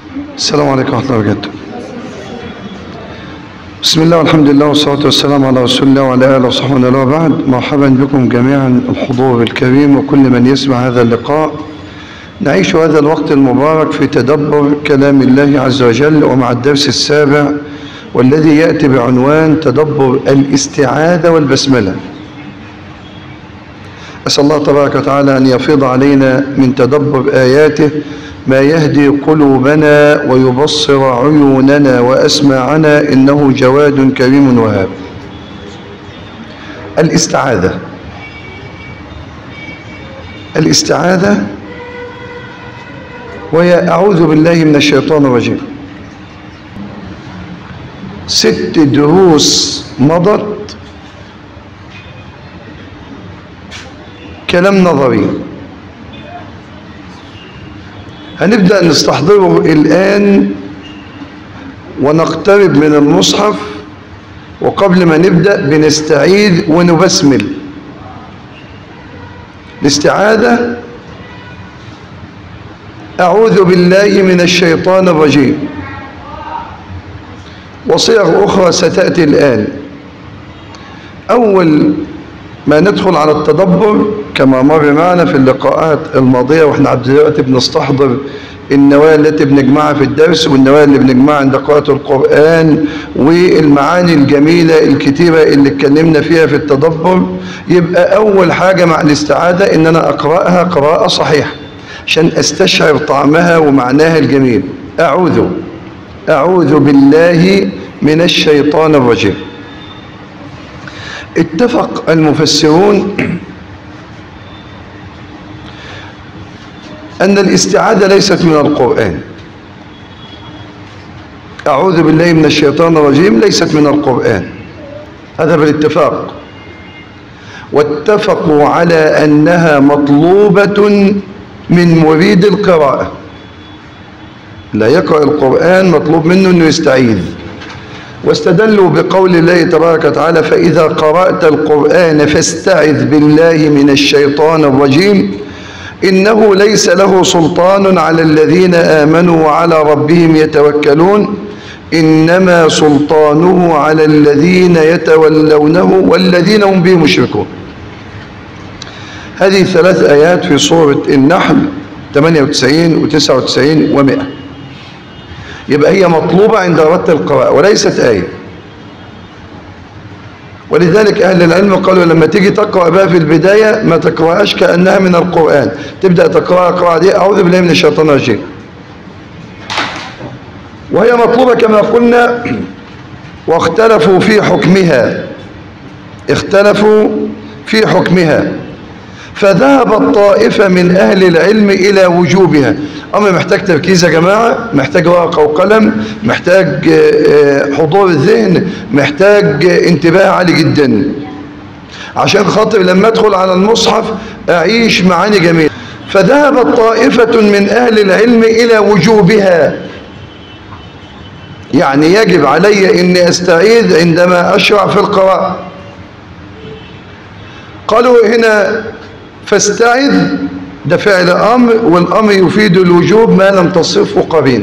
السلام عليكم ورحمة الله وبركاته. بسم الله والحمد لله والصلاة والسلام على رسول الله وعلى آله وصحبه ومن والاه، بعد. مرحبا بكم جميعا الحضور الكريم وكل من يسمع هذا اللقاء. نعيش هذا الوقت المبارك في تدبر كلام الله عز وجل، ومع الدرس السابع والذي يأتي بعنوان تدبر الاستعاذة والبسملة. أسأل الله تبارك وتعالى أن يفيض علينا من تدبر آياته ما يهدي قلوبنا ويبصر عيوننا وأسماعنا، إنه جواد كريم وهاب. الاستعاذة وهي أعوذ بالله من الشيطان الرجيم. 6 دروس مضت كلام نظري، هنبدأ نستحضره الآن ونقترب من المصحف، وقبل ما نبدأ بنستعيذ ونبسمل. الاستعاذة: أعوذ بالله من الشيطان الرجيم، وصيغ أخرى ستأتي الآن. أول ما ندخل على التدبر كما مر معنا في اللقاءات الماضية، واحنا دلوقتي بنستحضر النوايا التي بنجمعها في الدرس والنوايا اللي بنجمعها عند قراءة القرآن والمعاني الجميلة الكتيرة اللي اتكلمنا فيها في التدبر. يبقى أول حاجة مع الاستعاذة إن أنا أقرأها قراءة صحيحة عشان أستشعر طعمها ومعناها الجميل. أعوذ بالله من الشيطان الرجيم. اتفق المفسرون أن الاستعاذة ليست من القرآن. أعوذ بالله من الشيطان الرجيم ليست من القرآن، هذا بالاتفاق. واتفقوا على أنها مطلوبة من مريد القراءة. لا يقرأ القرآن مطلوب منه أنه يستعيذ، واستدلوا بقول الله تبارك وتعالى: فإذا قرأت القرآن فاستعذ بالله من الشيطان الرجيم إنه ليس له سلطان على الذين آمنوا وعلى ربهم يتوكلون إنما سلطانه على الذين يتولونه والذين هم به مشركون. هذه 3 آيات في سورة النحل 98 و99 و100. يبقى هي مطلوبة عند أردت القراءة وليست آية. ولذلك أهل العلم قالوا لما تيجي تقرأ بها في البداية ما تقرأش كأنها من القرآن، تبدأ تقرأ القراءة دي أعوذ بالله من الشيطان الرجيم. وهي مطلوبة كما قلنا. واختلفوا في حكمها فذهب طائفة من أهل العلم إلى وجوبها. أمر محتاج تركيز يا جماعة، محتاج ورقة وقلم، محتاج حضور الذهن، محتاج انتباه عالي جدا عشان خاطر لما أدخل على المصحف أعيش معاني جميلة. فذهب طائفة من أهل العلم إلى وجوبها، يعني يجب علي أني أستعيذ عندما أشرع في القراءة. قالوا هنا فاستعذ ده فعل أمر، والأمر يفيد الوجوب ما لم تصفه قرين،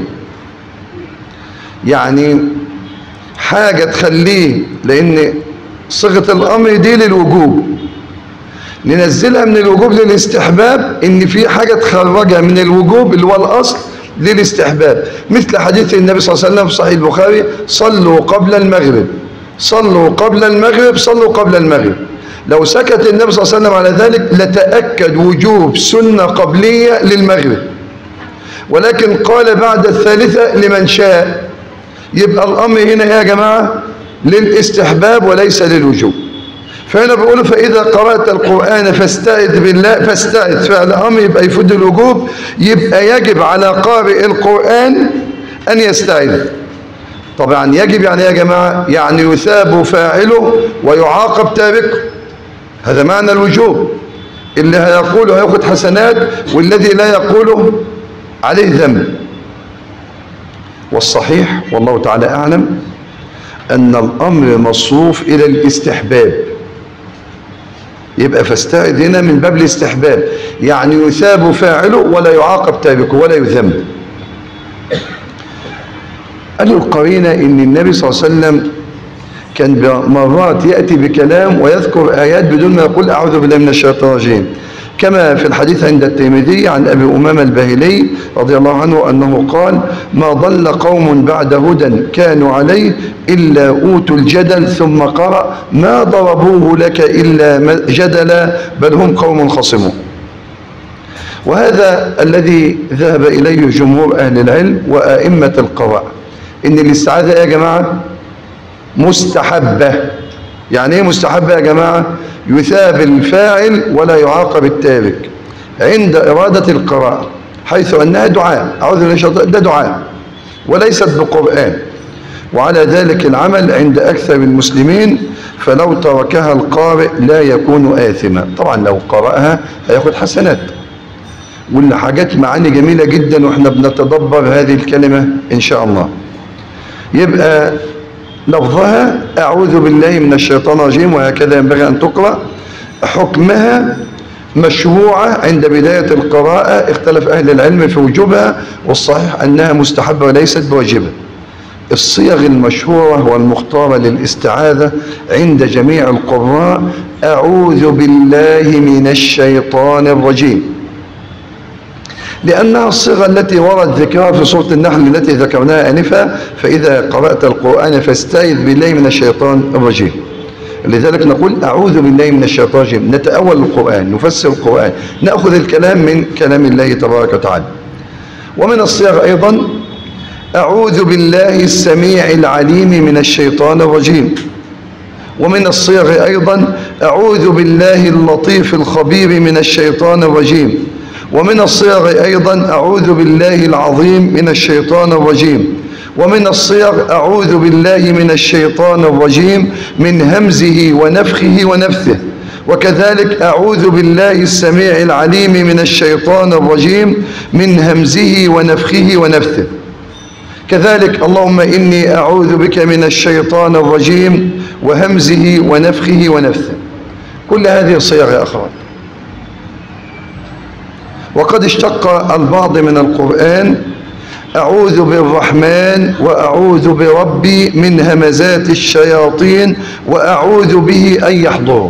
يعني حاجة تخليه، لأن صيغة الأمر دي للوجوب، ننزلها من الوجوب للاستحباب، إن في حاجة تخرجها من الوجوب اللي هو الأصل للاستحباب، مثل حديث النبي صلى الله عليه وسلم في صحيح البخاري: صلوا قبل المغرب، صلوا قبل المغرب، صلوا قبل المغرب. لو سكت النبي صلى الله عليه وسلم على ذلك لتأكد وجوب سنة قبلية للمغرب، ولكن قال بعد الثالثة لمن شاء. يبقى الأمر هنا يا جماعة للاستحباب وليس للوجوب. فهنا بيقولوا فإذا قرأت القرآن فاستعذ بالله، فاستعذ فعل أمر يبقى يفيد الوجوب، يبقى يجب على قارئ القرآن أن يستعذ. طبعا يجب يعني يا جماعة يعني يثاب فاعله ويعاقب تاركه، هذا معنى الوجوب. اللي هيقوله هياخد حسنات، والذي لا يقوله عليه ذنب. والصحيح والله تعالى أعلم أن الأمر مصروف إلى الاستحباب. يبقى فاستعذ هنا من باب الاستحباب، يعني يثاب فاعله ولا يعاقب تاركه ولا يذم. قالوا القرينة إن النبي صلى الله عليه وسلم كان مرات يأتي بكلام ويذكر آيات بدون ما يقول أعوذ بالله من الشيطان الرجيم، كما في الحديث عند الترمذي عن أبي أمامة الباهلي رضي الله عنه أنه قال: ما ضل قوم بعد هدى كانوا عليه إلا أوتوا الجدل، ثم قرأ: ما ضربوه لك إلا جدلا بل هم قوم خصمون. وهذا الذي ذهب إليه جمهور أهل العلم وأئمة القراء، إن الاستعاذة يا جماعة مستحبة. يعني ايه مستحبة يا جماعة؟ يثاب الفاعل ولا يعاقب التارك عند إرادة القراءة، حيث أنها دعاء. أعوذ بالله من الشيطان، ده دعاء وليست بقرآن، وعلى ذلك العمل عند أكثر المسلمين، فلو تركها القارئ لا يكون آثما. طبعا لو قرأها هياخد حسنات، والحاجات معاني جميلة جدا واحنا بنتدبر هذه الكلمة إن شاء الله. يبقى لفظها أعوذ بالله من الشيطان الرجيم، وهكذا ينبغي أن تقرأ. حكمها مشروعة عند بداية القراءة، اختلف أهل العلم في وجوبها، والصحيح أنها مستحبة وليست بواجبة. الصيغ المشهورة والمختارة للاستعاذة عند جميع القراء: أعوذ بالله من الشيطان الرجيم، لأنها الصيغة التي ورد ذكرها في سورة النحل التي ذكرناها آنفا: فإذا قرأت القرآن فاستعذ بالله من الشيطان الرجيم. لذلك نقول أعوذ بالله من الشيطان الرجيم، نتأول القرآن، نفسر القرآن، نأخذ الكلام من كلام الله تبارك وتعالى. ومن الصيغ أيضا: أعوذ بالله السميع العليم من الشيطان الرجيم. ومن الصيغ أيضا: أعوذ بالله اللطيف الخبير من الشيطان الرجيم. ومن الصيغ أيضا: أعوذ بالله العظيم من الشيطان الرجيم. ومن الصيغ: أعوذ بالله من الشيطان الرجيم من همزه ونفخه ونفثه. وكذلك: أعوذ بالله السميع العليم من الشيطان الرجيم من همزه ونفخه ونفثه. كذلك: اللهم إني أعوذ بك من الشيطان الرجيم وهمزه ونفخه ونفثه. كل هذه الصيغ يا أخوان. وقد اشتق البعض من القرآن: أعوذ بالرحمن وأعوذ بربي من همزات الشياطين وأعوذ به أن يحضروا.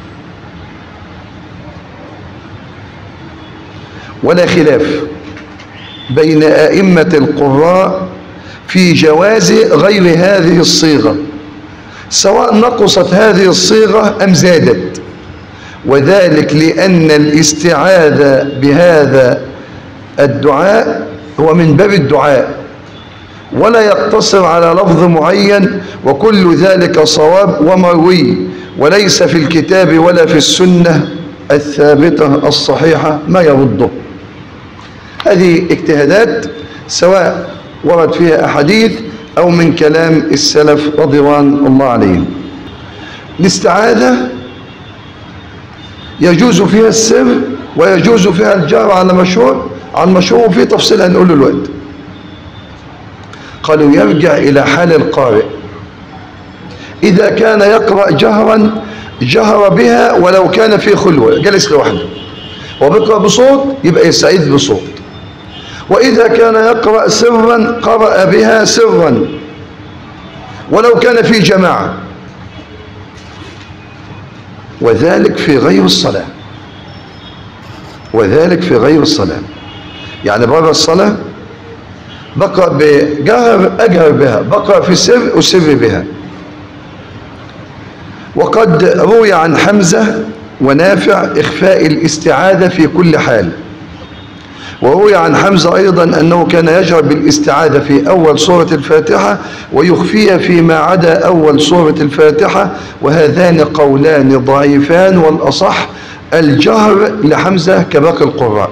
ولا خلاف بين أئمة القراء في جواز غير هذه الصيغة، سواء نقصت هذه الصيغة أم زادت، وذلك لأن الاستعاذة بهذا الدعاء هو من باب الدعاء، ولا يقتصر على لفظ معين، وكل ذلك صواب ومروي، وليس في الكتاب ولا في السنة الثابتة الصحيحة ما يرده. هذه اجتهادات سواء ورد فيها أحاديث أو من كلام السلف رضوان الله عليهم. الاستعاذة يجوز فيها السر ويجوز فيها الجهر على مشهور، وفي تفصيل هنقوله الوقت. قالوا يرجع إلى حال القارئ، إذا كان يقرأ جهرا جهر بها ولو كان في خلوة، جلس لوحده وبيقرأ بصوت يبقى يستعيذ بصوت، وإذا كان يقرأ سرا قرأ بها سرا ولو كان في جماعة، وذلك في غير الصلاة. وذلك في غير الصلاة، يعني بره الصلاة بقرأ بجهر أجهر بها، بقرأ في سر أسر بها. وقد روي عن حمزة ونافع إخفاء الاستعاذة في كل حال، وروي عن حمزة أيضا أنه كان يجهر بالاستعاذة في أول سورة الفاتحة ويخفيها فيما عدا أول سورة الفاتحة، وهذان قولان ضعيفان، والأصح الجهر لحمزة كباقي القراء،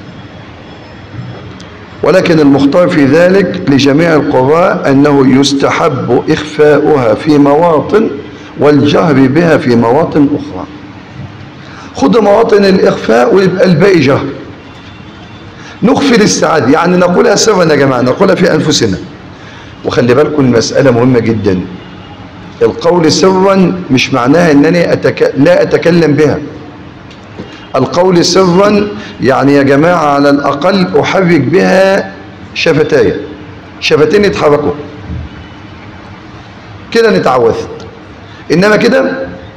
ولكن المختار في ذلك لجميع القراء أنه يستحب إخفاؤها في مواطن والجهر بها في مواطن أخرى. خذ مواطن الإخفاء ويبقى الباقي جهر. نخفي الاستعاذة، يعني نقولها سرا يا جماعة، نقولها في أنفسنا. وخلي بالكم المسألة مهمة جدا، القول سرا مش معناها أنني لا أتكلم بها. القول سرا يعني يا جماعة على الأقل أحرك بها شفتاي، شفتين يتحركوا كده أنا اتعوذت، إنما كده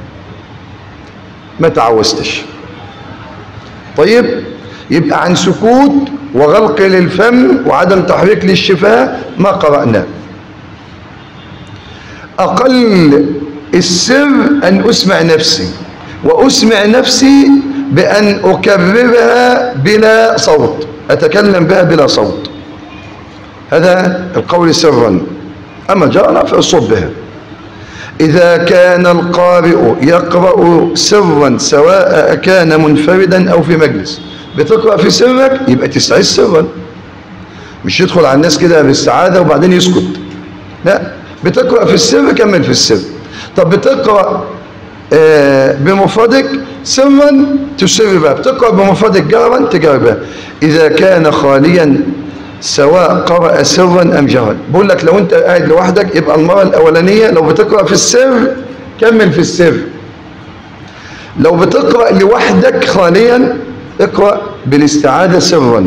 ما تعوذتش. طيب، يبقى عن سكوت وغلق للفم وعدم تحريك للشفاه ما قرأنا. أقل السر أن أسمع نفسي، وأسمع نفسي بأن أكررها بلا صوت، أتكلم بها بلا صوت، هذا القول سرا. أما جاء رفع الصوت بها. إذا كان القارئ يقرأ سرا سواء كان منفردا أو في مجلس، بتقرأ في سرك يبقى تستعيذ سرا، مش يدخل على الناس كده بالاستعاذة وبعدين يسكت، لا، بتقرأ في السر كمل في السر. طب بتقرأ بمفردك سرا تسر بها، بتقرأ بمفردك جهرا تجهر بها. إذا كان خاليا سواء قرأ سرا أم جهرا. بقول لك لو أنت قاعد لوحدك يبقى المرة الأولانية لو بتقرأ في السر كمل في السر، لو بتقرأ لوحدك خاليا اقرأ بالاستعاذة سرا.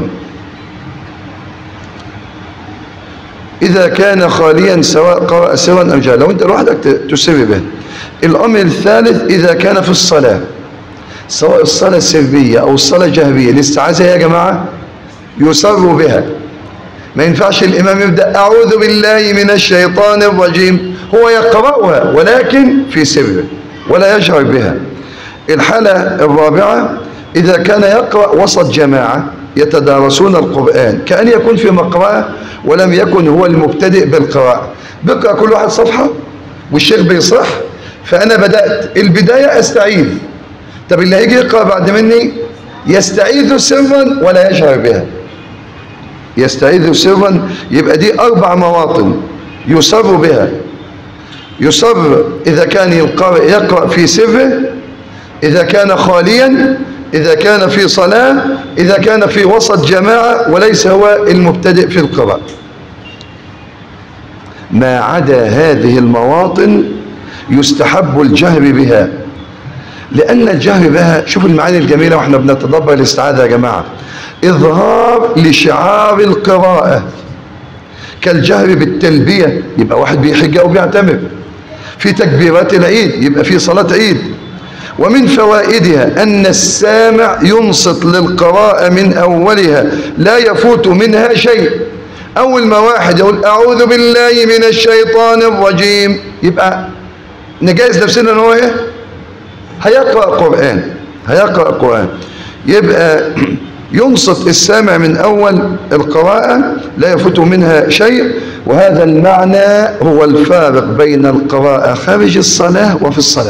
إذا كان خاليا سواء قرأ سرا أم جهرا، لو أنت لوحدك تسر به. الأمر الثالث إذا كان في الصلاة، سواء الصلاة سرية أو الصلاة جهرية، الاستعاذة يا جماعة يسر بها. ما ينفعش الإمام يبدأ أعوذ بالله من الشيطان الرجيم، هو يقرأها ولكن في سر ولا يجهر بها. الحالة الرابعة إذا كان يقرأ وسط جماعة يتدارسون القرآن، كأن يكون في مقرأة ولم يكن هو المبتدئ بالقراءة، بقرأ كل واحد صفحة والشيخ بيصح، فأنا بدأت البداية أستعيذ. طب اللي هيجي يقرأ بعد مني يستعيذ سرا ولا يجهر بها، يستعيذ سرا. يبقى دي 4 مواطن يسر بها. يسر إذا كان القارئ يقرأ في سره، إذا كان خاليا، إذا كان في صلاة، إذا كان في وسط جماعة وليس هو المبتدئ في القراءة. ما عدا هذه المواطن يستحب الجهر بها، لأن الجهر بها، شوف المعاني الجميلة واحنا بنتدبر الاستعاذة يا جماعة، إظهار لشعار القراءة كالجهر بالتلبية، يبقى واحد بيحج أو بيعتمر، في تكبيرات العيد، يبقى في صلاة عيد. ومن فوائدها أن السامع ينصت للقراءة من أولها لا يفوت منها شيء. أول ما واحد يقول أعوذ بالله من الشيطان الرجيم يبقى نجهز نفسنا أنه إيه؟ هيقرأ قرآن، هيقرأ قرآن. يبقى ينصت السامع من أول القراءة لا يفوت منها شيء. وهذا المعنى هو الفارق بين القراءة خارج الصلاة وفي الصلاة.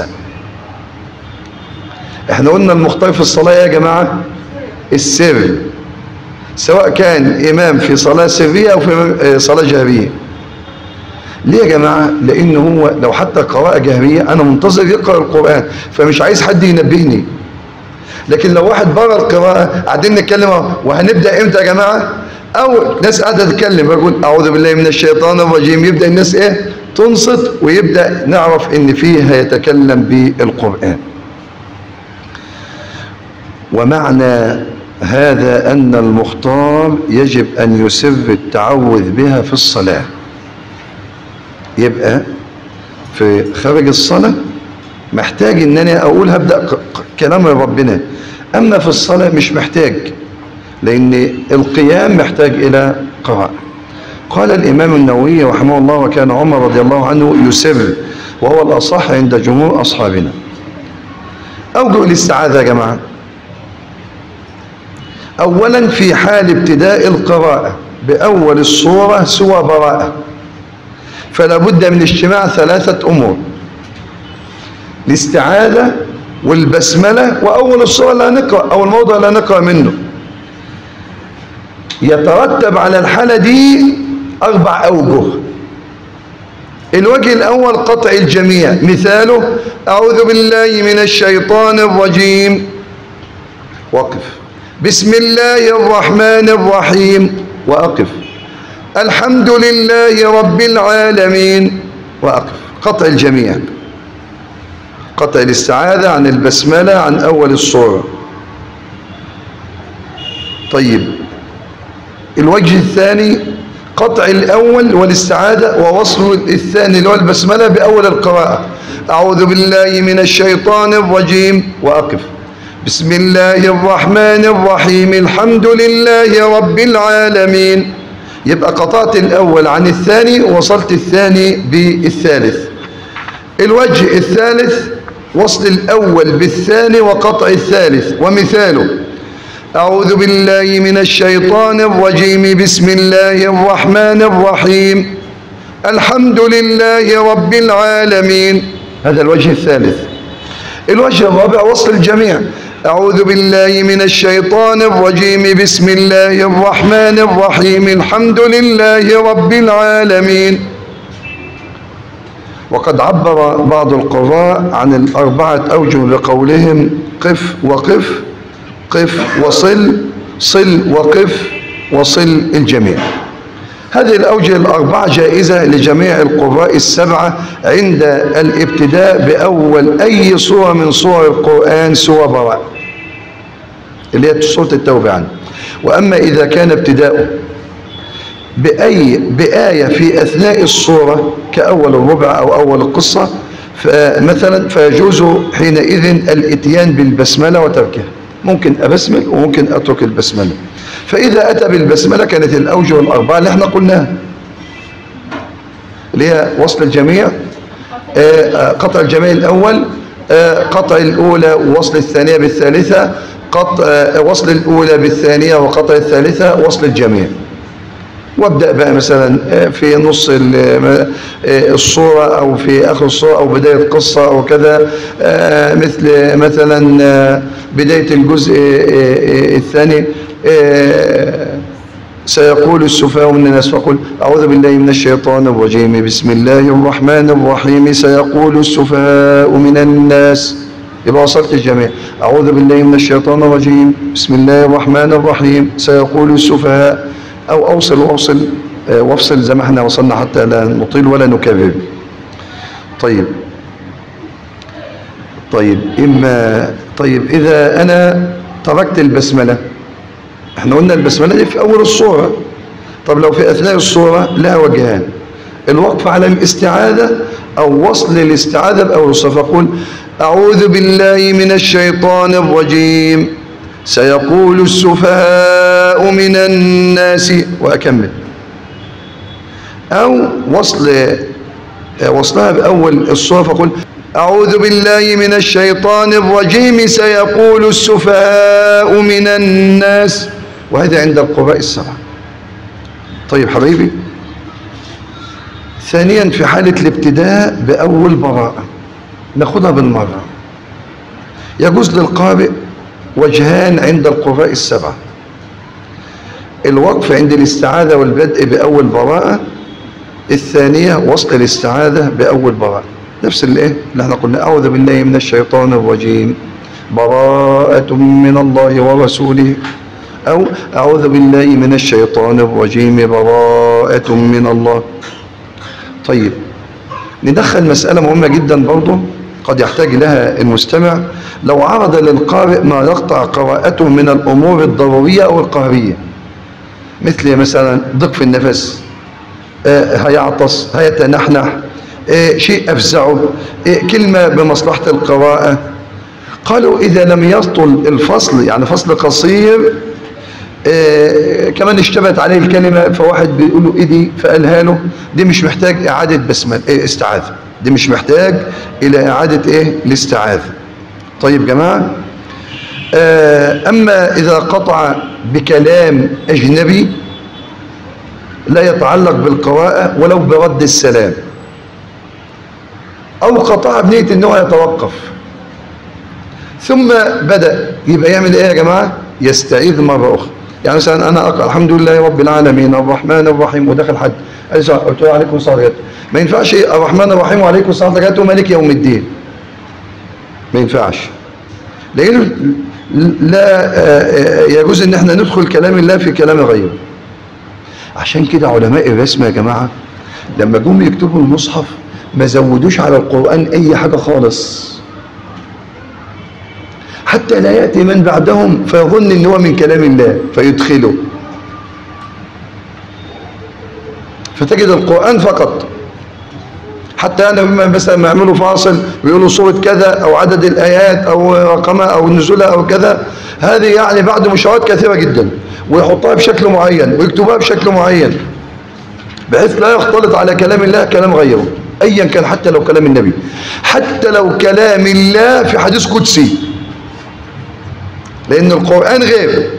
احنا قلنا المختار في الصلاة يا جماعة السر، سواء كان إمام في صلاة سرية أو في صلاة جهرية. ليه يا جماعة؟ لأنه هو لو حتى قراءة جهرية أنا منتظر يقرأ القرآن فمش عايز حد ينبهني. لكن لو واحد بره القراءة قاعدين نتكلم وهنبدأ إمتى يا جماعة؟ أو ناس قاعدة تتكلم بقول أعوذ بالله من الشيطان الرجيم، يبدأ الناس إيه؟ تنصت، ويبدأ نعرف إن فيه هيتكلم بالقرآن. ومعنى هذا أن المختار يجب أن يسر التعوذ بها في الصلاة. يبقى في خارج الصلاة محتاج ان انا اقول هبدأ كلام ربنا، اما في الصلاة مش محتاج، لان القيام محتاج الى قراءة. قال الامام النووي رحمه الله وكان عمر رضي الله عنه يسر، وهو الاصح عند جمهور اصحابنا. اوجه الاستعاذة يا جماعة، اولا في حال ابتداء القراءة باول السورة سوى براءة، فلا بد من اجتماع 3 امور: الاستعاذة والبسملة وأول الصورة لا نقرأ أو الموضع لا نقرأ منه. يترتب على الحالة دي 4 أوجه. الوجه الأول قطع الجميع، مثاله أعوذ بالله من الشيطان الرجيم، وقف. بسم الله الرحمن الرحيم، وأقف. الحمد لله رب العالمين، وأقف. قطع الجميع، قطع الاستعاذة عن البسملة عن أول الصورة. طيب، الوجه الثاني قطع الأول والاستعاذة ووصل الثاني اللي هو البسملة بأول القراءة. أعوذ بالله من الشيطان الرجيم وأقف. بسم الله الرحمن الرحيم الحمد لله رب العالمين. يبقى قطعت الأول عن الثاني ووصلت الثاني بالثالث. الوجه الثالث وصل الأول بالثاني وقطع الثالث، ومثاله: أعوذ بالله من الشيطان الرجيم بسم الله الرحمن الرحيم الحمد لله رب العالمين. هذا الوجه الثالث. الوجه الرابع وصل الجميع: أعوذ بالله من الشيطان الرجيم بسم الله الرحمن الرحيم الحمد لله رب العالمين. وقد عبر بعض القراء عن الأربعة أوجه بقولهم: قف وقف، قف وصل، صل وقف، وصل الجميع. هذه الأوجه الأربعة جائزة لجميع القراء السبعة عند الابتداء بأول أي سورة من سور القرآن سوى براء اللي هي سورة التوبة عنه. وأما إذا كان ابتداؤه بآية في أثناء الصورة كأول الربع أو أول القصة مثلا، فيجوز حينئذ الاتيان بالبسملة وتركها. ممكن أبسمل وممكن أترك البسملة. فإذا أتى بالبسملة كانت الأوجه الأربعة اللي احنا قلناها، اللي هي وصل الجميع، قطع الجميع الأول، قطع الأولى ووصل الثانية بالثالثة، قطع وصل الأولى بالثانية وقطع الثالثة، وصل الجميع. وابدأ بقى مثلا في نص الصورة أو في آخر الصورة أو بداية قصة أو كذا، مثلا بداية الجزء الثاني: سيقول السفهاء من الناس، فقل أعوذ بالله من الشيطان الرجيم بسم الله الرحمن الرحيم سيقول السفهاء من الناس. يبقى وصلت الجميع. أعوذ بالله من الشيطان الرجيم بسم الله الرحمن الرحيم سيقول السفهاء، أو أوصل وافصل زي ما احنا وصلنا حتى لا نطيل ولا نكرر. طيب إذا أنا تركت البسملة، احنا قلنا البسملة دي في أول الصورة. طب لو في أثناء الصورة لها وجهان: الوقف على الاستعاذة أو وصل الاستعاذة بأول الصورة. فقول أعوذ بالله من الشيطان الرجيم سيقول السفهاء من الناس، وأكمل. أو وصلها بأول الصورة، فقل أعوذ بالله من الشيطان الرجيم سيقول السفهاء من الناس. وهذا عند القراء السبعة. طيب حبيبي، ثانيا في حالة الابتداء بأول براءة ناخدها بالمرة. يجوز للقارئ وجهان عند القراء السبعة: الوقف عند الاستعاذة والبدء بأول براءة، الثانية وصل الاستعاذة بأول براءة. نفس اللي احنا قلنا: أعوذ بالله من الشيطان الرجيم براءة من الله ورسوله، أو أعوذ بالله من الشيطان الرجيم براءة من الله. طيب ندخل مسألة مهمة جدا برضو قد يحتاج لها المستمع. لو عرض للقارئ ما يقطع قراءته من الأمور الضرورية أو القهرية، مثل مثلا ضيق في النفس، هيعطس، هيتنحنح، شيء أفزعه، كلمة بمصلحة القراءة، قالوا إذا لم يطل الفصل، يعني فصل قصير، كمان اشتبهت عليه الكلمة فواحد بيقول له إيه دي فقالها له، دي مش محتاج إعادة بسملة استعاذة، دي مش محتاج إلى إعادة الاستعاذة. طيب جماعة، أما إذا قطع بكلام أجنبي لا يتعلق بالقراءة ولو برد السلام، أو قطع بنية أنه يتوقف ثم بدأ، يبقى يعمل إيه يا جماعة؟ يستعيذ مرة أخرى. يعني مثلا أنا أقرأ الحمد لله رب العالمين الرحمن الرحيم، ودخل حد قال لي قلت له عليكم السلام عليكم، ما ينفعش الرحمن الرحيم وعليكم السلام عليكم مالك يوم الدين، ما ينفعش، لأنه لا يجوز ان احنا ندخل كلام الله في كلام غيره. عشان كده علماء الرسم يا جماعة لما جم يكتبوا المصحف ما زودوش على القرآن اي حاجة خالص، حتى لا يأتي من بعدهم فيظن ان هو من كلام الله فيدخله. فتجد القرآن فقط. حتى أنا مثلا ما يعملوا فاصل ويقولوا سورة كذا أو عدد الآيات أو رقمها أو نزولها أو كذا، هذه يعني بعد مشاورات كثيرة جدا، ويحطها بشكل معين ويكتبها بشكل معين بحيث لا يختلط على كلام الله كلام غيره أيا كان، حتى لو كلام النبي، حتى لو كلام الله في حديث قدسي، لأن القرآن غير.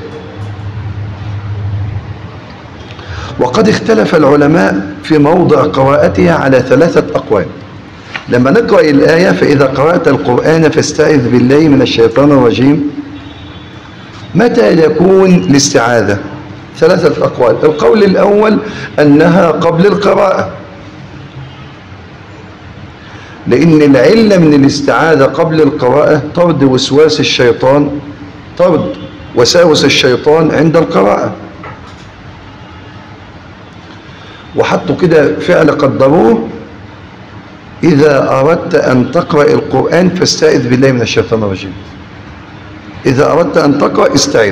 وقد اختلف العلماء في موضع قراءتها على 3 أقوال. لما نقرأ الآية فإذا قرأت القرآن فاستعذ بالله من الشيطان الرجيم، متى يكون الاستعاذة؟ 3 أقوال. القول الأول أنها قبل القراءة، لأن العلة من الاستعاذة قبل القراءة طرد وسواس الشيطان، طرد وساوس الشيطان عند القراءة. وحطوا كده فعل قدروه: إذا أردت أن تقرأ القرآن فاستعذ بالله من الشيطان الرجيم. إذا أردت أن تقرأ استعذ.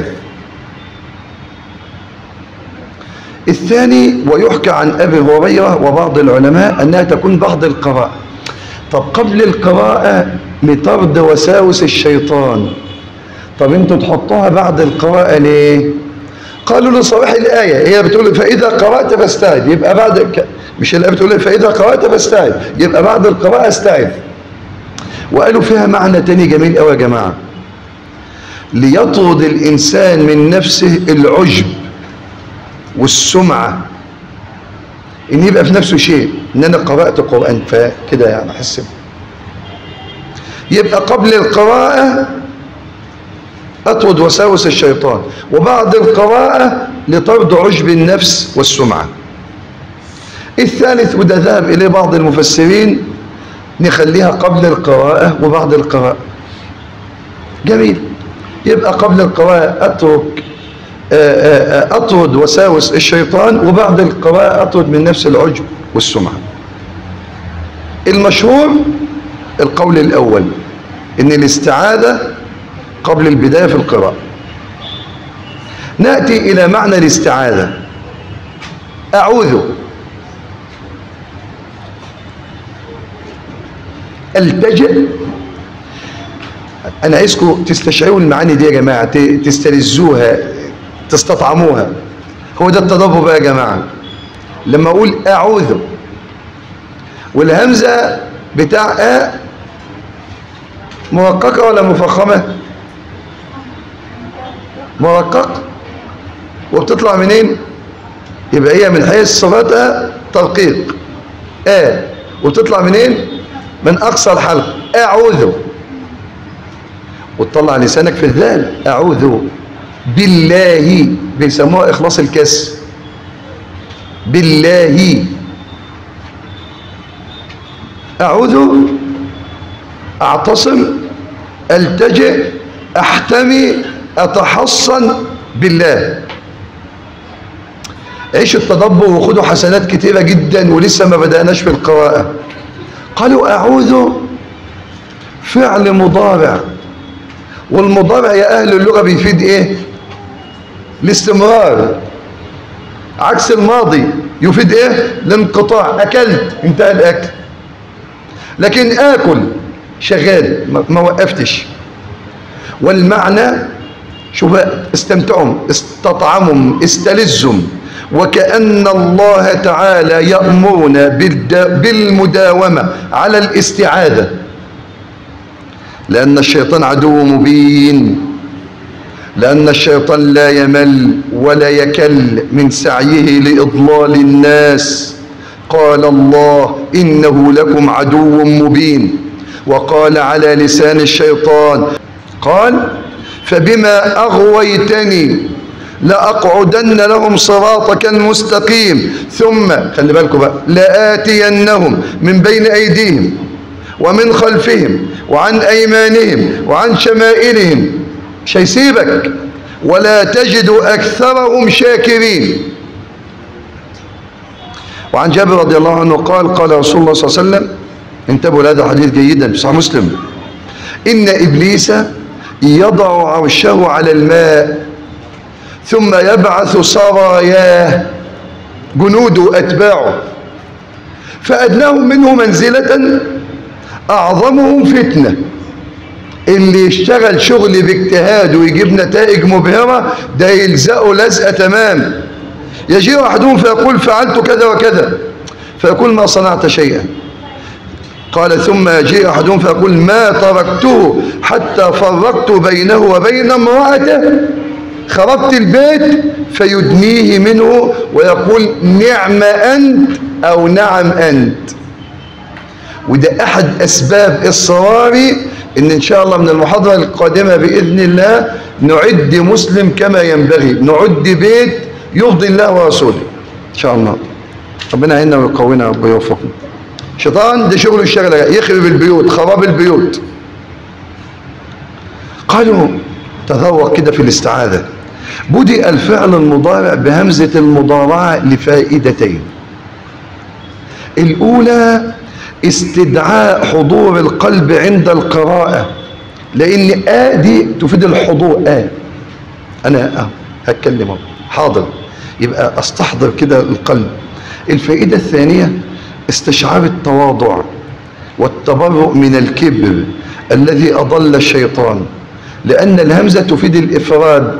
الثاني ويحكى عن أبي هريرة وبعض العلماء أنها تكون بعد القراءة. طب قبل القراءة لطرد وساوس الشيطان، طب انتوا تحطوها بعد القراءة ليه؟ قالوا لصريح الآية، هي بتقول فإذا قرأت فاستعذ، يبقى بعد مش الآية بتقول فإذا قرأت فاستعذ، يبقى بعد القراءة استعذ. وقالوا فيها معنى تاني جميل قوي يا جماعة: ليطرد الإنسان من نفسه العجب والسمعة، إن يبقى في نفسه شيء إن أنا قرأت قرآن فكده يعني أحس. يبقى قبل القراءة أطرد وساوس الشيطان، وبعد القراءة لطرد عجب النفس والسمعة. الثالث وده ذهب إليه بعض المفسرين نخليها قبل القراءة وبعد القراءة. جميل. يبقى قبل القراءة أطرد وساوس الشيطان، وبعد القراءة أطرد من نفس العجب والسمعة. المشهور القول الأول إن الاستعاذة قبل البداية في القراءة. نأتي إلى معنى الاستعاذة. أعوذ، التجئ. أنا عايزكم تستشعروا المعاني دي يا جماعة، تستلذوها، تستطعموها. هو ده التدبر بقى يا جماعة. لما أقول أعوذ والهمزة بتاع مرققة ولا مفخمة؟ مرقق. وبتطلع منين؟ يبقى هي من حيث صفاتها ترقيق وبتطلع منين؟ من أقصى الحلق. أعوذ، وتطلع لسانك في الذال. أعوذ بالله، بيسموها إخلاص الكسر. بالله. أعوذ، أعتصم، ألتجئ، أحتمي، أتحصن بالله. عيش التدبر وخدوا حسنات كتيرة جدا، ولسه ما بدأناش في القراءة. قالوا أعوذ فعل مضارع، والمضارع يا أهل اللغة بيفيد إيه؟ الاستمرار، عكس الماضي يفيد إيه؟ الانقطاع. أكلت، انتهى الأكل. لكن آكل شغال، ما وقفتش. والمعنى شوف، استمتعهم، استطعمهم، استلذهم. وكأن الله تعالى يأمرنا بالمداومة على الاستعاذة، لأن الشيطان عدو مبين، لأن الشيطان لا يمل ولا يكل من سعيه لإضلال الناس. قال الله إنه لكم عدو مبين. وقال على لسان الشيطان، قال فبما أغويتني لأقعدن لهم صراطك المستقيم ثم خلي بالكم بقى لآتينهم من بين أيديهم ومن خلفهم وعن أيمانهم وعن شمائلهم. مش هيسيبك. ولا تجد أكثرهم شاكرين. وعن جابر رضي الله عنه قال قال رسول الله صلى الله عليه وسلم، انتبهوا لهذا الحديث جيدا في صحيح مسلم: إن إبليس يضع عرشه على الماء ثم يبعث سراياه جنوده وأتباعه، فأدناهم منه منزلة أعظمهم فتنة. اللي يشتغل شغل باجتهاد ويجيب نتائج مبهرة ده يلزقه لزقة تمام. يجيء أحدهم فيقول فعلت كذا وكذا، فيقول ما صنعت شيئا. قال ثم يجيء أحدهم فيقول ما تركته حتى فرقت بينه وبين امرأته، خربت البيت، فيدنيه منه ويقول نعم أنت أو نعم أنت. وده أحد أسباب إصراري إن شاء الله من المحاضرة القادمة بإذن الله نعد مسلم كما ينبغي، نعد بيت يرضي الله ورسوله إن شاء الله. ربنا يعيننا ويقوينا ويوفقنا. شيطان ده شغله الشغلة يخرب البيوت، خراب البيوت. قالوا تذوق كده في الاستعاذة. بدأ الفعل المضارع بهمزة المضارعة لفائدتين. الأولى استدعاء حضور القلب عند القراءة، لأن دي تفيد الحضور. أنا هتكلم حاضر، يبقى أستحضر كده القلب. الفائدة الثانية استشعار التواضع والتبرؤ من الكبر الذي أضل الشيطان، لأن الهمزة تفيد الإفراد.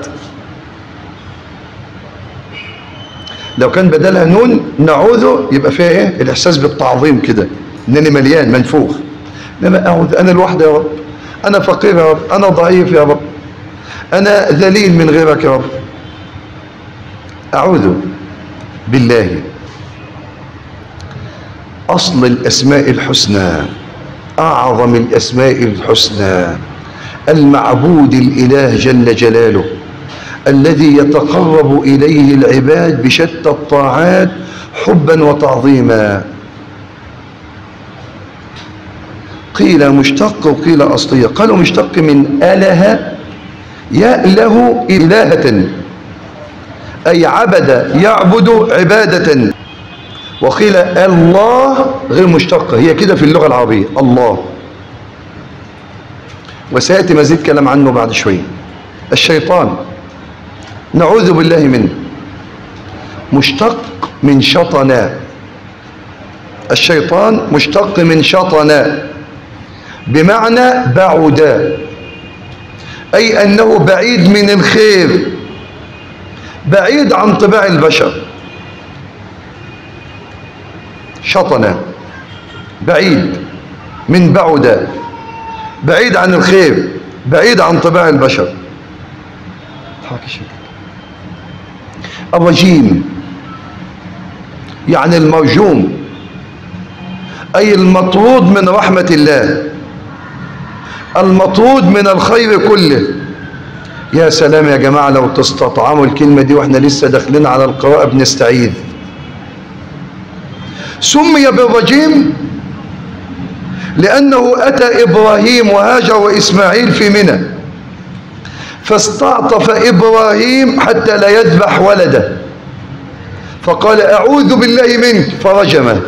لو كان بدلها نون نعوذ يبقى فيها ايه؟ الإحساس بالتعظيم كده، إنني مليان منفوخ. إنما أعوذ أنا لوحدي يا رب، أنا فقير يا رب، أنا ضعيف يا رب، أنا ذليل من غيرك يا رب. أعوذ بالله أصل الأسماء الحسنى، أعظم الأسماء الحسنى، المعبود الإله جل جلاله الذي يتقرب إليه العباد بشتى الطاعات حبا وتعظيما. قيل مشتق وقيل أصلية. قالوا مشتق من أله يأله إلهة، أي عبد يعبد عبادة. وقيل الله غير مشتقة، هي كده في اللغة العربية الله، وسيأتي مزيد كلام عنه بعد شوية. الشيطان نعوذ بالله منه، مشتق من شطنا. الشيطان مشتق من شطنا بمعنى بعد، أي أنه بعيد من الخير، بعيد عن طباع البشر. شطنا بعيد من بعد، بعيد عن الخير، بعيد عن طباع البشر. الرجيم يعني المرجوم، أي المطرود من رحمة الله، المطرود من الخير كله. يا سلام يا جماعة لو تستطعموا الكلمة دي واحنا لسه داخلين على القراءة بنستعيذ. سمي بالرجيم لأنه أتى إبراهيم وهاجر وإسماعيل في منى، فاستعطف إبراهيم حتى لا يذبح ولده، فقال أعوذ بالله منك فرجمه.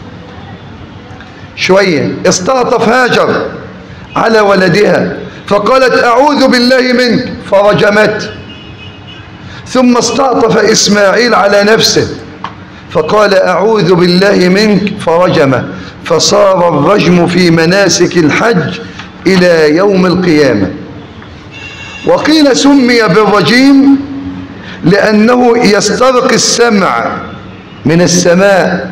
شوية استعطف هاجر على ولدها فقالت أعوذ بالله منك فرجمته، ثم استعطف إسماعيل على نفسه فقال أعوذ بالله منك فرجمه، فصار الرجم في مناسك الحج إلى يوم القيامة. وقيل سمي بالرجيم لأنه يسترق السمع من السماء،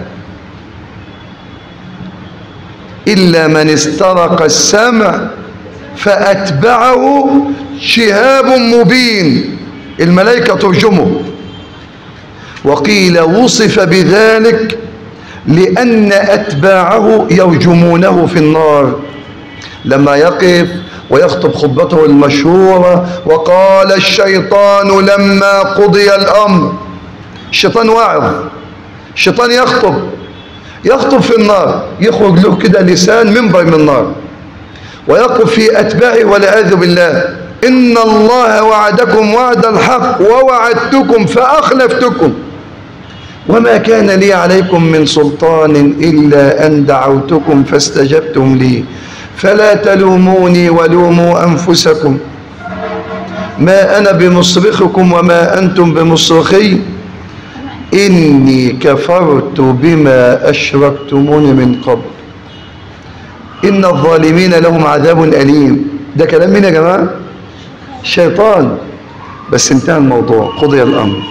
إلا من استرق السمع فأتبعه شهاب مبين، الملائكة ترجمه. وقيل وصف بذلك لأن أتباعه يرجمونه في النار، لما يقف ويخطب خطبته المشهورة وقال الشيطان لما قضي الأمر. الشيطان واعظ، الشيطان يخطب في النار، يخرج له كده لسان منبر من النار، ويقف في أتباعه والعياذ بالله إن الله وعدكم وعد الحق ووعدتكم فأخلفتكم وما كان لي عليكم من سلطان إلا أن دعوتكم فاستجبتم لي فلا تلوموني ولوموا أنفسكم ما أنا بمصرخكم وما أنتم بمصرخي إني كفرت بما أشركتمون من قبل إن الظالمين لهم عذاب أليم. ده كلام مين يا جماعة؟ الشيطان. بس انتهى الموضوع، قضي الأمر.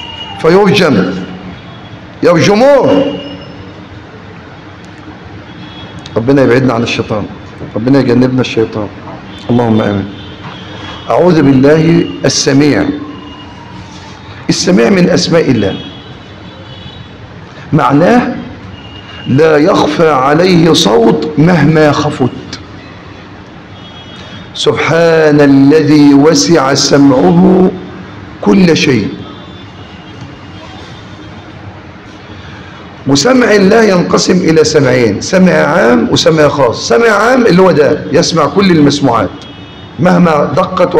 يرجموه. ربنا يبعدنا عن الشيطان، ربنا يجنبنا الشيطان، اللهم آمين. أعوذ بالله السميع. السميع من أسماء الله، معناه لا يخفى عليه صوت مهما خفت. سبحان الذي وسع سمعه كل شيء. وسمع الله ينقسم إلى سمعين، سمع عام وسمع خاص. سمع عام اللي هو ده يسمع كل المسموعات مهما دقت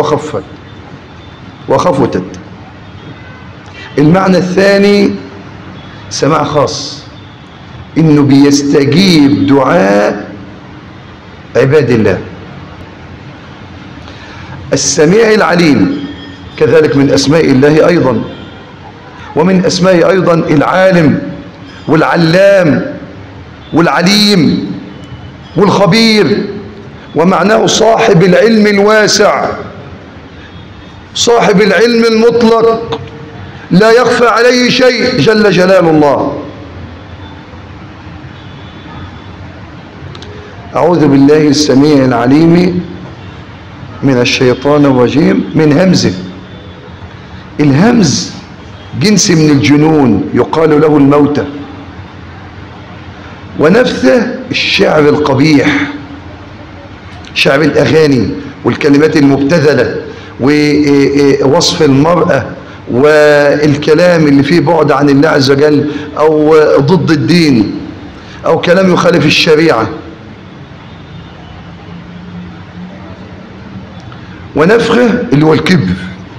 وخفتت. المعنى الثاني سماع خاص، إنه بيستجيب دعاء عباد الله. السميع العليم كذلك من أسماء الله أيضا، ومن أسماء أيضا العالم والعلام والعليم والخبير، ومعناه صاحب العلم الواسع، صاحب العلم المطلق، لا يخفى عليه شيء جل جلال الله. أعوذ بالله السميع العليم من الشيطان الرجيم من همزه. الهمز جنس من الجنون يقال له الموتى. ونفثه الشعر القبيح، شعر الأغاني والكلمات المبتذلة ووصف المرأة والكلام اللي فيه بعد عن الله عز وجل أو ضد الدين أو كلام يخالف الشريعة. ونفخه اللي هو الكبر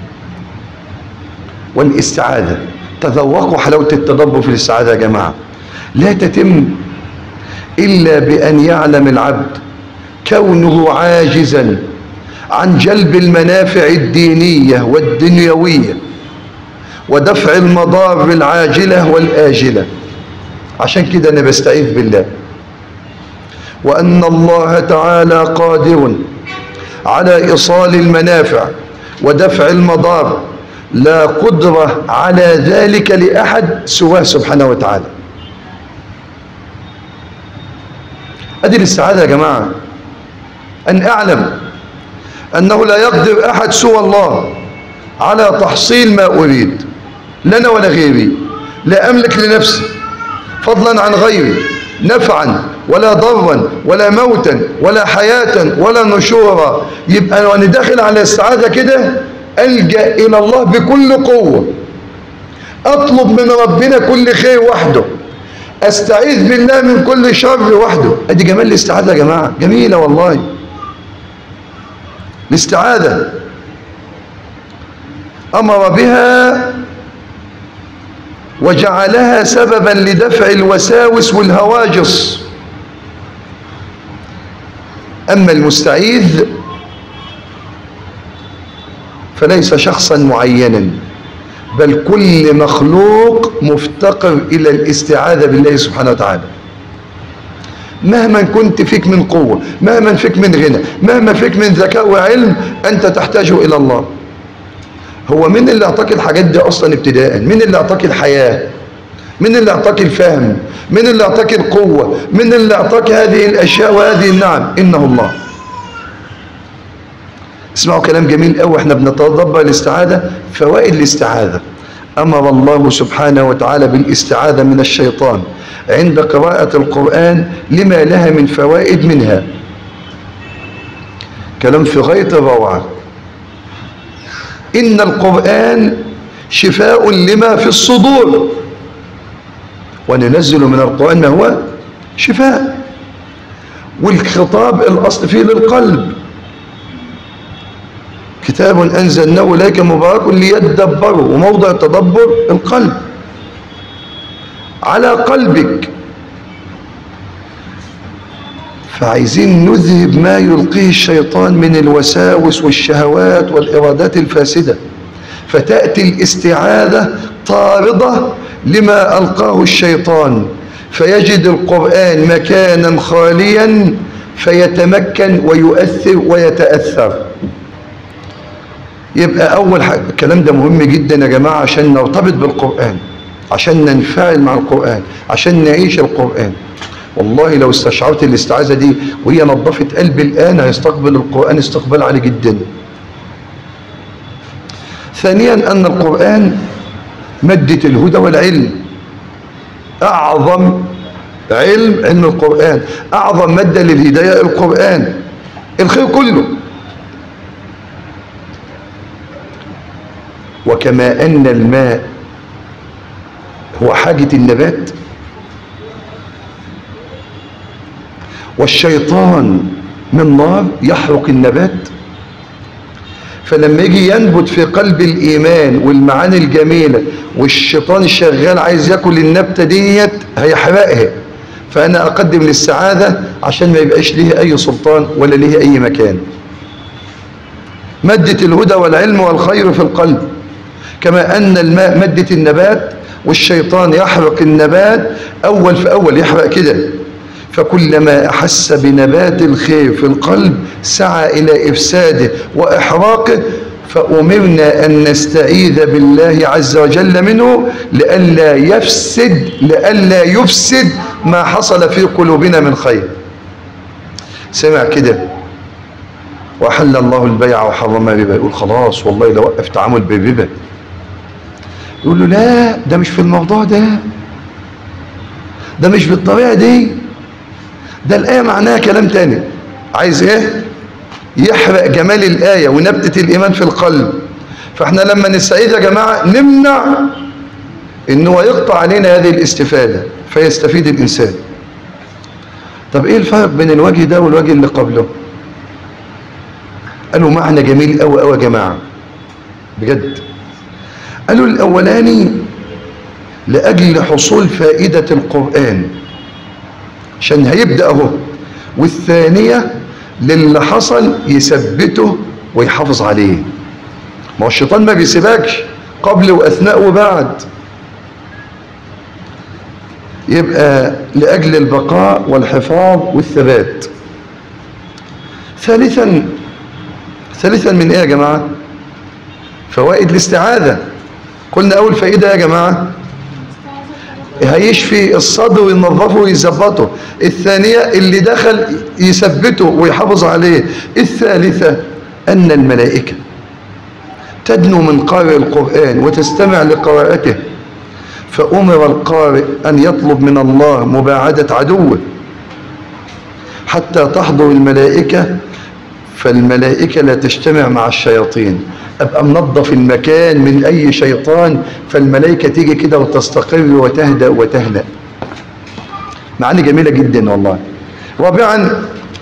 والاستعاذة. تذوقوا حلاوة التدبر في الاستعاذة يا جماعة، لا تتم إلا بأن يعلم العبد كونه عاجزا عن جلب المنافع الدينية والدنيوية ودفع المضار العاجلة والآجلة. عشان كده أنا بستعيذ بالله، وأن الله تعالى قادر على إيصال المنافع ودفع المضار، لا قدرة على ذلك لأحد سواه سبحانه وتعالى. أدي الاستعاذة يا جماعة، أن أعلم أنه لا يقدر أحد سوى الله على تحصيل ما أريد، لنا ولا غيري. لا أملك لنفسي فضلا عن غيري نفعا ولا ضرا ولا موتا ولا حياة ولا نشورا. يبقى وأنا داخل على الاستعاذة كده ألجأ إلى الله بكل قوة، أطلب من ربنا كل خير وحده، أستعيذ بالله من كل شر وحده. أدي جمال الاستعاذة يا جماعة، جميلة والله الاستعاذة. أمر بها وجعلها سببا لدفع الوساوس والهواجس. أما المستعيذ فليس شخصا معينا، بل كل مخلوق مفتقر إلى الاستعاذة بالله سبحانه وتعالى. مهما كنت فيك من قوة، مهما فيك من غنى، مهما فيك من ذكاء وعلم، أنت تحتاج إلى الله. هو من اللي أعطاك الحاجات دي أصلا ابتداء؟ من اللي أعطاك الحياة؟ من اللي أعطاك الفهم؟ من اللي أعطاك القوة؟ من اللي أعطاك هذه الأشياء وهذه النعم؟ إنه الله. اسمعوا كلام جميل قوي احنا بنتدبر الاستعاذة، فوائد الاستعاذة. أمر الله سبحانه وتعالى بالاستعاذة من الشيطان عند قراءة القرآن لما لها من فوائد، منها كلام في غاية الروعة. إن القرآن شفاء لما في الصدور، وننزل من القرآن ما هو شفاء. والخطاب الأصل فيه للقلب، كتاب أنزلناه إليك مبارك ليدبروا، وموضع تدبر القلب على قلبك. فعايزين نذهب ما يلقيه الشيطان من الوساوس والشهوات والإرادات الفاسدة، فتأتي الاستعاذة طاردة لما ألقاه الشيطان، فيجد القرآن مكانا خاليا فيتمكن ويؤثر ويتأثر. يبقى أول حاجة الكلام ده مهم جدا يا جماعة عشان نرتبط بالقرآن، عشان ننفعل مع القرآن، عشان نعيش القرآن. والله لو استشعرت الاستعاذة دي وهي نظفت قلبي الآن هيستقبل القرآن استقبال عالي جدا. ثانيا أن القرآن مادة الهدى والعلم. أعظم علم القرآن، أعظم مادة للهداية القرآن، الخير كله. وكما أن الماء هو حاجة النبات، والشيطان من نار يحرق النبات، فلما يجي ينبت في قلب الإيمان والمعاني الجميلة والشيطان شغال عايز ياكل النبتة ديت هيحرقها، فأنا أقدم للسعادة عشان ما يبقاش ليه أي سلطان ولا ليه أي مكان. مادة الهدى والعلم والخير في القلب، كما أن الماء مادة النبات والشيطان يحرق النبات أول في أول يحرق كده، فكلما أحس بنبات الخير في القلب سعى إلى إفساده وإحراقه، فأمرنا أن نستعيذ بالله عز وجل منه لئلا يفسد ما حصل في قلوبنا من خير. سمع كده وأحل الله البيع وحرم الربا، يقول خلاص والله لو وقف تعامل بالربا. يقول له لا ده مش في الموضوع ده مش بالطريقة دي، ده الآية معناها كلام تاني. عايز ايه؟ يحرق جمال الآية ونبتة الإيمان في القلب. فاحنا لما نستعيذ يا جماعة نمنع انه يقطع علينا هذه الاستفادة فيستفيد الإنسان. طب ايه الفرق بين الوجه ده والوجه اللي قبله؟ قالوا معنى جميل قوي قوي يا جماعة بجد. قالوا الأولاني لأجل حصول فائدة القرآن عشان هيبدأ اهو، والثانية للي حصل يثبته ويحافظ عليه. ما هو الشيطان ما بيسيبكش قبل وأثناء وبعد. يبقى لأجل البقاء والحفاظ والثبات. ثالثا من ايه يا جماعة؟ فوائد الاستعاذة. قلنا أول فائدة يا جماعة هيشفي الصدر وينظفه ويثبته. الثانية اللي دخل يثبته ويحافظ عليه. الثالثة أن الملائكة تدنو من قارئ القرآن وتستمع لقراءته، فأمر القارئ أن يطلب من الله مباعدة عدوه حتى تحضر الملائكة، فالملائكة لا تجتمع مع الشياطين. أبقى منظف المكان من أي شيطان، فالملائكة تيجي كده وتستقر وتهدأ وتهنأ. معاني جميلة جدا والله. رابعا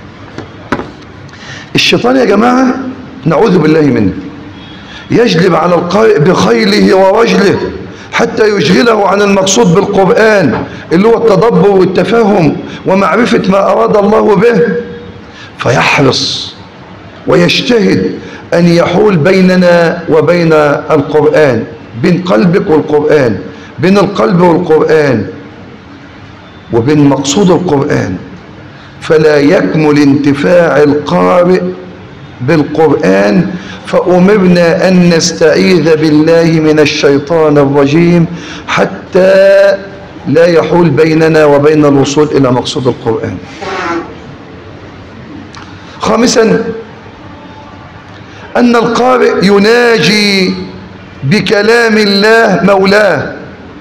الشيطان يا جماعة نعوذ بالله منه يجلب على القارئ بخيله ورجله حتى يشغله عن المقصود بالقرآن اللي هو التدبر والتفهم ومعرفة ما أراد الله به، فيحرص ويجتهد أن يحول بيننا وبين القرآن، بين قلبك والقرآن، بين القلب والقرآن، وبين مقصود القرآن، فلا يكمل انتفاع القارئ بالقرآن. فأمرنا أن نستعيذ بالله من الشيطان الرجيم حتى لا يحول بيننا وبين الوصول إلى مقصود القرآن. خامسا أن القارئ يناجي بكلام الله مولاه،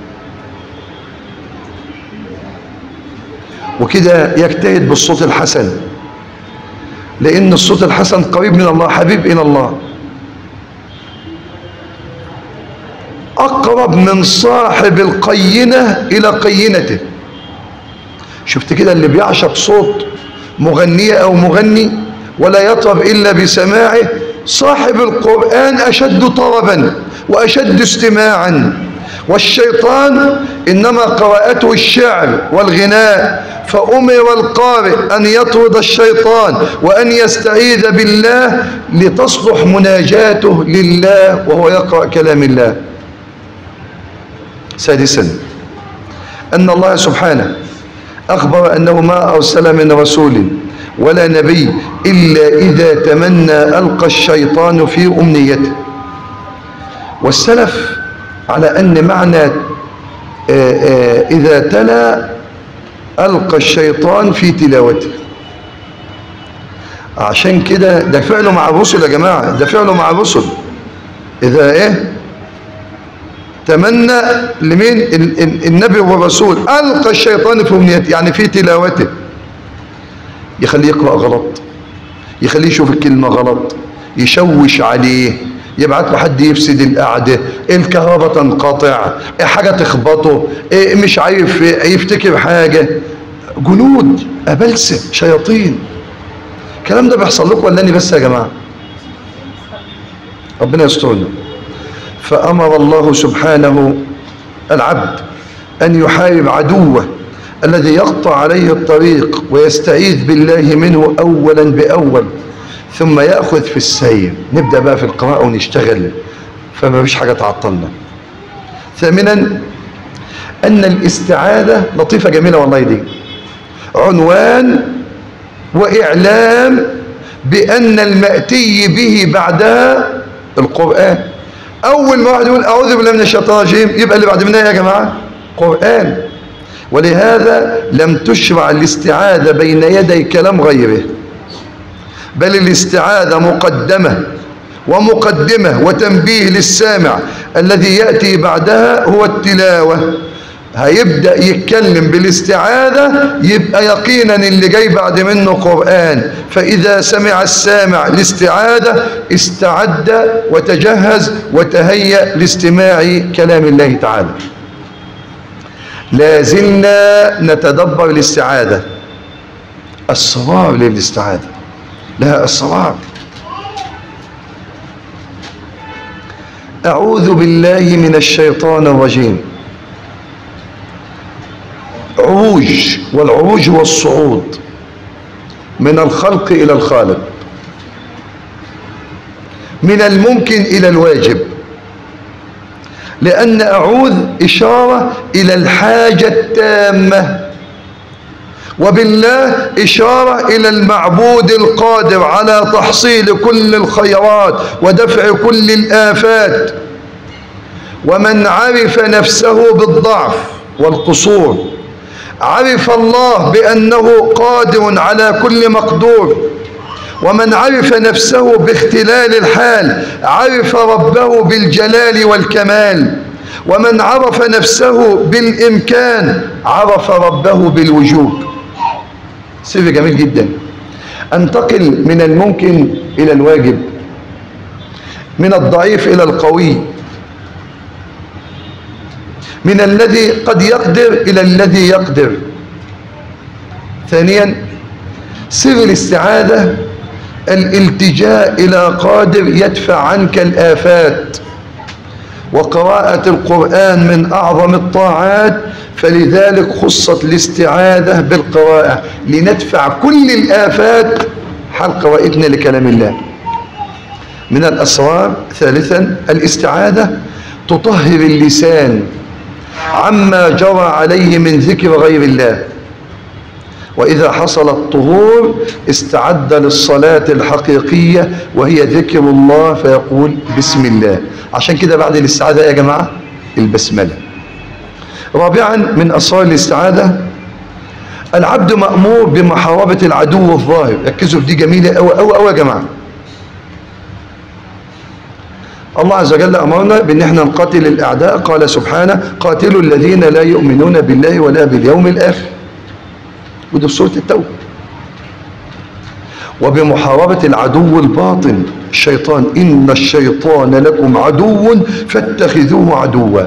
وكده يجتهد بالصوت الحسن، لأن الصوت الحسن قريب من الله، حبيب إلى الله، أقرب من صاحب القينة إلى قينته. شفت كده اللي بيعشق صوت مغنية أو مغني ولا يطرب إلا بسماعه، صاحب القرآن أشد طربا وأشد استماعا والشيطان إنما قراءته الشعر والغناء، فأمر القارئ أن يطرد الشيطان وأن يستعيذ بالله لتصلح مناجاته لله وهو يقرأ كلام الله. سادسا أن الله سبحانه أخبر أنه ما أرسل من رسول ولا نبي إلا إذا تمنى ألقى الشيطان في أمنيته. والسلف على أن معنى إذا تلا ألقى الشيطان في تلاوته، عشان كده ده فعله مع الرسل يا جماعة، ده فعله مع الرسل. إذا تمنى لمين؟ النبي والرسول ألقى الشيطان في أمنيته، يعني في تلاوته، يخليه يقرأ غلط، يخليه يشوف الكلمة غلط، يشوش عليه، يبعت له حد يفسد القعدة، الكهرباء تنقطع، حاجة تخبطه، مش عارف يفتكر حاجة. جنود أبلسة شياطين. الكلام ده بيحصل لكم ولا أنا بس يا جماعة؟ ربنا يسترنا. فأمر الله سبحانه العبد أن يحارب عدوه الذي يقطع عليه الطريق ويستعيذ بالله منه أولا بأول، ثم يأخذ في السير. نبدأ بقى في القراءة ونشتغل، فما فيش حاجة تعطلنا. ثامنا أن الاستعاذة لطيفة جميلة والله، دي عنوان وإعلام بأن المأتي به بعدها القرآن. أول ما واحد يقول أعوذ بالله من الشيطان الرجيم، يبقى اللي بعد منها يا جماعة قرآن. ولهذا لم تشرع الاستعاذة بين يدي كلام غيره، بل الاستعاذة مقدمة ومقدمة وتنبيه للسامع الذي يأتي بعدها هو التلاوة. هيبدأ يتكلم بالاستعاذة يبقى يقينا اللي جاي بعد منه قرآن. فإذا سمع السامع الاستعاذة استعد وتجهز وتهيأ لاستماع كلام الله تعالى. لازلنا نتدبر الاستعاذة، الصواب للاستعاذة لها الصواب. أعوذ بالله من الشيطان الرجيم. عروج، والعروج هو الصعود من الخلق إلى الخالق، من الممكن إلى الواجب، لأن أعوذ إشارة إلى الحاجة التامة، وبالله إشارة إلى المعبود القادر على تحصيل كل الخيرات ودفع كل الآفات. ومن عرف نفسه بالضعف والقصور عرف الله بأنه قادر على كل مقدور. ومن عرف نفسه باختلال الحال عرف ربه بالجلال والكمال. ومن عرف نفسه بالإمكان عرف ربه بالوجوب. سر جميل جدا. انتقل من الممكن إلى الواجب، من الضعيف إلى القوي، من الذي قد يقدر إلى الذي يقدر. ثانيا سر الاستعاذة الالتجاء إلى قادر يدفع عنك الآفات. وقراءة القرآن من أعظم الطاعات، فلذلك خصت الاستعاذة بالقراءة لندفع كل الآفات حال قراءتنا لكلام الله. من الأسرار ثالثا الاستعاذة تطهر اللسان عما جرى عليه من ذكر غير الله، وإذا حصل الطهور استعد للصلاة الحقيقية وهي ذكر الله، فيقول بسم الله. عشان كده بعد الاستعاذة يا جماعة البسملة. رابعا من أسرار الاستعاذة العبد مأمور بمحاربة العدو الظاهر. ركزوا في دي جميلة أوي أوي أوي يا جماعة. الله عز وجل أمرنا بأن احنا نقاتل الأعداء. قال سبحانه قاتلوا الذين لا يؤمنون بالله ولا باليوم الآخر، وده في سورة التوبة. وبمحاربة العدو الباطن الشيطان، إن الشيطان لكم عدو فاتخذوه عدوا.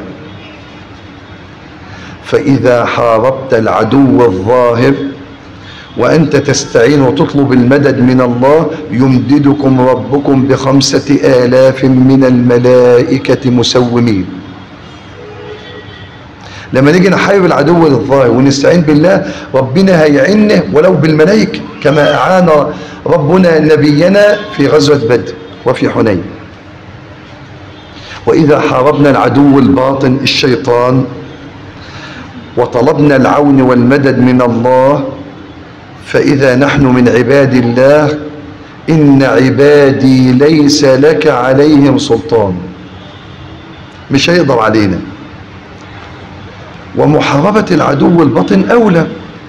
فإذا حاربت العدو الظاهر وأنت تستعين وتطلب المدد من الله يمددكم ربكم ب5,000 من الملائكة مسومين. لما نيجي نحارب العدو الظاهر ونستعين بالله، ربنا هيعيننا ولو بالملائكة، كما أعان ربنا نبينا في غزوة بدر وفي حنين. وإذا حاربنا العدو الباطن الشيطان وطلبنا العون والمدد من الله، فإذا نحن من عباد الله إن عبادي ليس لك عليهم سلطان، مش هيقدر علينا. ومحاربة العدو الباطن أولى،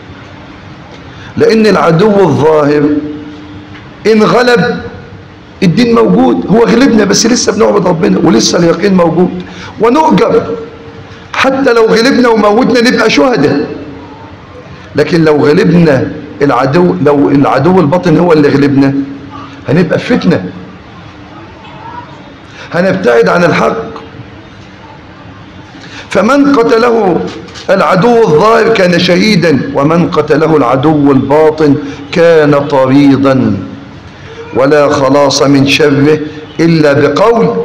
لأن العدو الظاهر إن غلب الدين موجود، هو غلبنا بس لسه بنعبد ربنا ولسه اليقين موجود ونؤجر، حتى لو غلبنا وموتنا نبقى شهداء. لكن لو غلبنا العدو، لو العدو الباطن هو اللي غلبنا، هنبقى في فتنة، هنبتعد عن الحق. فمن قتله العدو الظاهر كان شهيدا، ومن قتله العدو الباطن كان طريدا، ولا خلاص من شره إلا بقول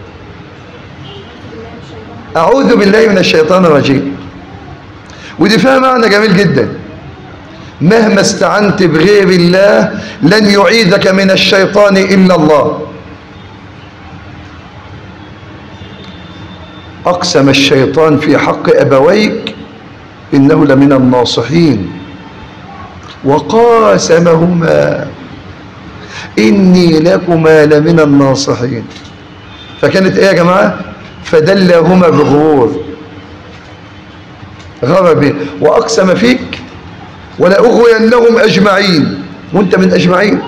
أعوذ بالله من الشيطان الرجيم. ودي فيها معنى جميل جدا، مهما استعنت بغير الله لن يعيذك من الشيطان إلا الله. أقسم الشيطان في حق أبويك إنه لمن الناصحين، وقاسمهما إني لكما لمن الناصحين. فكانت إيه يا جماعة؟ فدلهما بغرور، غرب وأقسم فيك ولأغوينهم أجمعين، وأنت من أجمعين.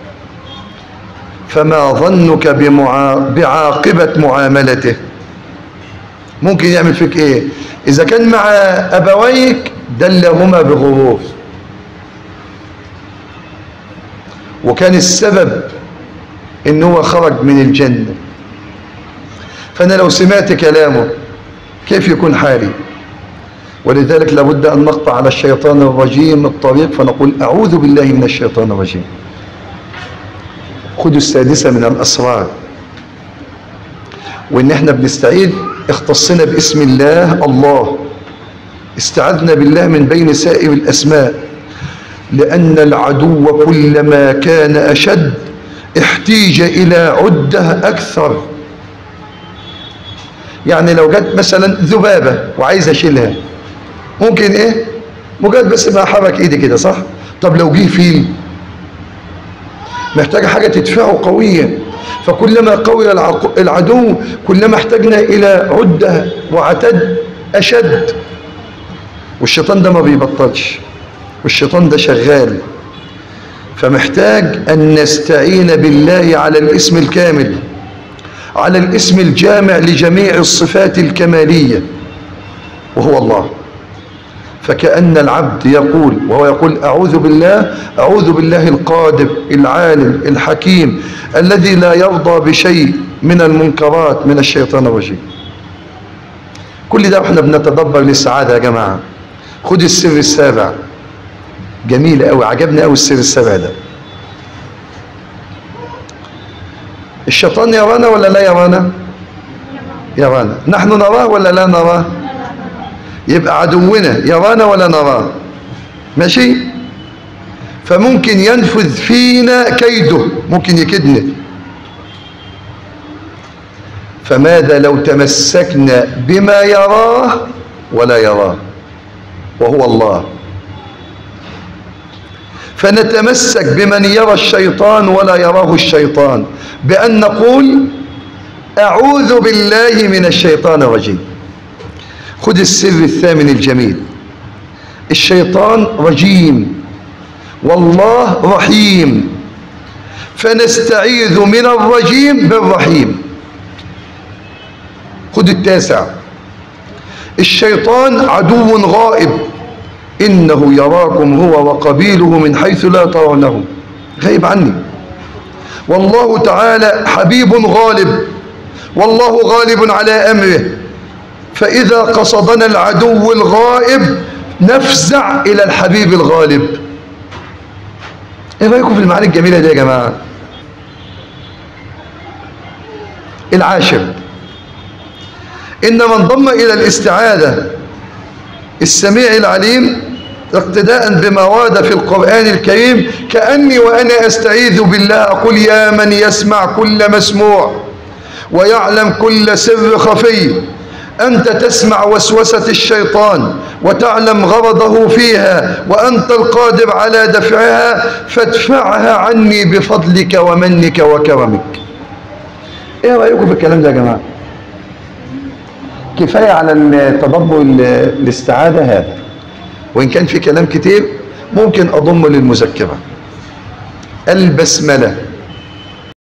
فما ظنك بعاقبة معاملته؟ ممكن يعمل فيك إيه؟ إذا كان مع أبويك دلهما بغرور، وكان السبب إن هو خرج من الجنة، فأنا لو سمعت كلامه كيف يكون حالي؟ ولذلك لابد أن نقطع على الشيطان الرجيم الطريق، فنقول أعوذ بالله من الشيطان الرجيم. خذوا السادسة من الأسرار، وإن احنا بنستعيذ اختصنا باسم الله الله، استعذنا بالله من بين سائر الأسماء، لأن العدو كلما كان أشد احتيج إلى عدة أكثر. يعني لو جت مثلا ذبابة وعايز أشيلها، ممكن إيه؟ مجرد بس ما أحرك إيدي كده، صح؟ طب لو جه فيل محتاج حاجة تدفعه قوية، فكلما قوي العدو كلما احتاجنا إلى عدة وعتد أشد. والشيطان ده ما بيبطلش، والشيطان ده شغال، فمحتاج أن نستعين بالله على الاسم الكامل، على الاسم الجامع لجميع الصفات الكمالية، وهو الله. فكأن العبد يقول، وهو يقول أعوذ بالله، أعوذ بالله القادر العالم الحكيم الذي لا يرضى بشيء من المنكرات من الشيطان الرجيم. كل ده احنا بنتدبر للسعادة يا جماعة. خد السر السابع، جميل قوي، عجبني قوي السر السابع ده. الشيطان يرانا ولا لا يرانا؟ يرانا. نحن نراه ولا لا نراه؟ يبقى عدونا يرانا ولا نراه؟ ماشي؟ فممكن ينفذ فينا كيده، ممكن يكدنا. فماذا لو تمسكنا بما يراه ولا يراه، وهو الله؟ فنتمسك بمن يرى الشيطان ولا يراه الشيطان، بأن نقول أعوذ بالله من الشيطان الرجيم. خذ السر الثامن الجميل، الشيطان رجيم والله رحيم، فنستعيذ من الرجيم بالرحيم. خذ التاسع، الشيطان عدو غائب، إنه يراكم هو وقبيله من حيث لا ترونه، غائب عني. والله تعالى حبيب غالب، والله غالب على أمره، فإذا قصدنا العدو الغائب نفزع إلى الحبيب الغالب. إيه رأيكم في المعاني الجميلة دي يا جماعة؟ العاشر، إن من ضم إلى الاستعاذة السميع العليم اقتداء بما ورد في القرآن الكريم، كأني وأنا أستعيذ بالله أقول يا من يسمع كل مسموع ويعلم كل سر خفي، أنت تسمع وسوسة الشيطان وتعلم غرضه فيها وأنت القادر على دفعها، فادفعها عني بفضلك ومنك وكرمك. ايه رأيكم في الكلام ده يا جماعة؟ كفاية على التدبر الاستعاذة هذا، وإن كان في كلام كتير ممكن أضمه للمذكرة. البسملة